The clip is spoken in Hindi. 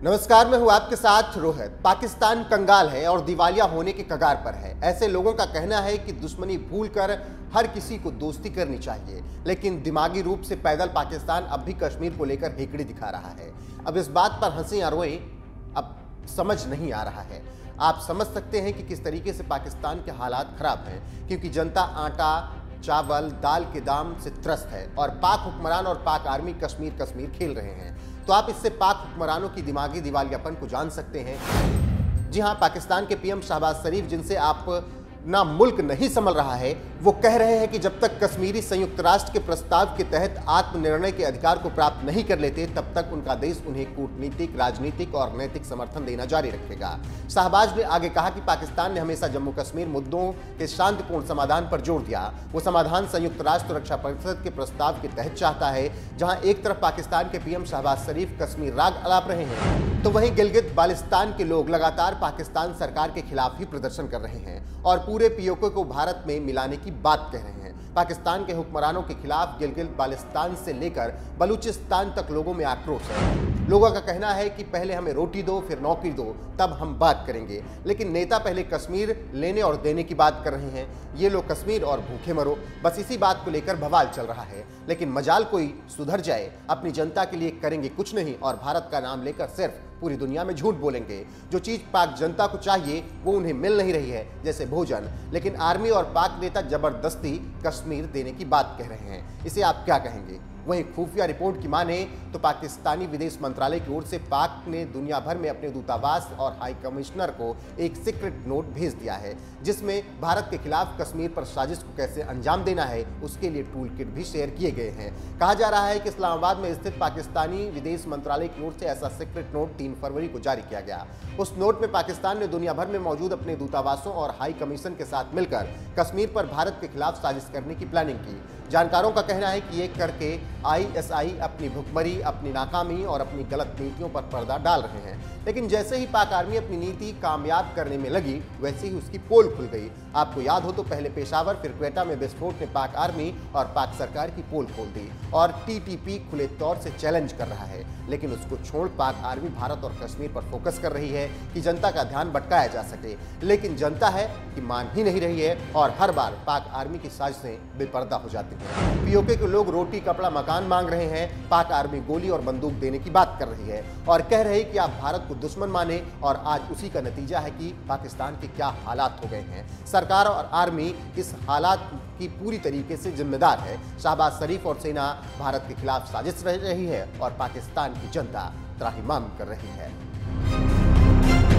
नमस्कार, मैं हूं आपके साथ रोहित। पाकिस्तान कंगाल है और दिवालिया होने के कगार पर है। ऐसे लोगों का कहना है कि दुश्मनी भूलकर हर किसी को दोस्ती करनी चाहिए, लेकिन दिमागी रूप से पैदल पाकिस्तान अब भी कश्मीर को लेकर हेकड़ी दिखा रहा है। अब इस बात पर हंसी या रोएं, अब समझ नहीं आ रहा है। आप समझ सकते हैं कि किस तरीके से पाकिस्तान के हालात खराब हैं, क्योंकि जनता आटा, चावल, दाल के दाम से त्रस्त है और पाक हुक्मरान और पाक आर्मी कश्मीर कश्मीर खेल रहे हैं। तो आप इससे पाक हुक्मरानों की दिमागी दिवालियापन को जान सकते हैं। जी हां, पाकिस्तान के पीएम शहबाज शरीफ, जिनसे आप ना मुल्क नहीं संभल रहा है, वो कह रहे हैं कि जब तक कश्मीरी संयुक्त राष्ट्र के प्रस्ताव के तहत आत्मनिर्णय के अधिकार को प्राप्त नहीं कर लेते, तब तक उनका देश उन्हें कूटनीतिक, राजनीतिक और नैतिक समर्थन देना जारी रखेगा। शहबाज ने आगे कहा कि पाकिस्तान ने हमेशा जम्मू कश्मीर मुद्दों के शांतिपूर्ण समाधान पर जोर दिया। वो समाधान संयुक्त राष्ट्र सुरक्षा परिषद के प्रस्ताव के तहत चाहता है, जहां एक तरफ पाकिस्तान के पीएम शहबाज शरीफ कश्मीर राग अलाप रहे हैं, तो वहीं गिलगित बाल्टिस्तान के लोग लगातार पाकिस्तान सरकार के खिलाफ ही प्रदर्शन कर रहे हैं और पूरे पीओके को भारत में मिलाने की बात कह रहे हैं। पाकिस्तान के हुक्मरानों के खिलाफ गिलगित बाल्टिस्तान से लेकर बलूचिस्तान तक लोगों में आक्रोश है। लोगों का कहना है कि पहले हमें रोटी दो, फिर नौकरी दो, तब हम बात करेंगे। लेकिन नेता पहले कश्मीर लेने और देने की बात कर रहे हैं। ये लोग कश्मीर और भूखे मरो, बस इसी बात को लेकर बवाल चल रहा है। लेकिन मजाल कोई सुधर जाए, अपनी जनता के लिए करेंगे कुछ नहीं और भारत का नाम लेकर सिर्फ पूरी दुनिया में झूठ बोलेंगे। जो चीज पाक जनता को चाहिए वो उन्हें मिल नहीं रही है, जैसे भोजन। लेकिन आर्मी और पाक नेता जबरदस्ती कश्मीर देने की बात कह रहे हैं। इसे आप क्या कहेंगे? वहीं खुफिया रिपोर्ट की माने तो पाकिस्तानी विदेश मंत्रालय की ओर से पाक ने दुनिया भर में अपने दूतावास और हाई कमिश्नर को एक सीक्रेट नोट भेज दिया है, जिसमें भारत के खिलाफ कश्मीर पर साजिश को कैसे अंजाम देना है उसके लिए टूल किट भी शेयर किए गए हैं। कहा जा रहा है कि इस्लामाबाद में स्थित पाकिस्तानी विदेश मंत्रालय की ओर से ऐसा सीक्रेट नोट 3 फरवरी को जारी किया गया। उस नोट में पाकिस्तान ने दुनिया भर में मौजूद अपने दूतावासों और हाई कमीशन के साथ मिलकर कश्मीर पर भारत के खिलाफ साजिश करने की प्लानिंग की। जानकारों का कहना है कि ये करके ISI अपनी भुखमरी, अपनी नाकामी और अपनी गलत नीतियों पर पर्दा डाल रहे हैं। लेकिन जैसे ही पाक आर्मी अपनी नीति कामयाब करने में लगी, वैसे ही उसकी पोल खुल गई। आपको याद हो तो पहले पेशावर, फिर क्वेटा में विस्फोट ने पाक आर्मी और पाक सरकार की पोल खोल दी और TTP खुले तौर से चैलेंज कर रहा है। लेकिन उसको छोड़ पाक आर्मी भारत और कश्मीर पर फोकस कर रही है कि जनता का ध्यान भटकाया जा सके। लेकिन जनता है कि मान ही नहीं रही है और हर बार पाक आर्मी की साजिशें बेपर्दा हो जाती हैं। पीओके के लोग रोटी, कपड़ा, मकान मांग रहे हैं, पाक आर्मी गोली और बंदूक देने की बात कर रही है और कह रही है कि आप भारत को दुश्मन माने। और आज उसी का नतीजा है कि पाकिस्तान के क्या हालात हो गए हैं। सरकार और आर्मी इस हालात की पूरी तरीके से जिम्मेदार है। शहबाज शरीफ और सेना भारत के खिलाफ साजिश रह रही है और पाकिस्तान की जनता त्राहिमाम कर रही है।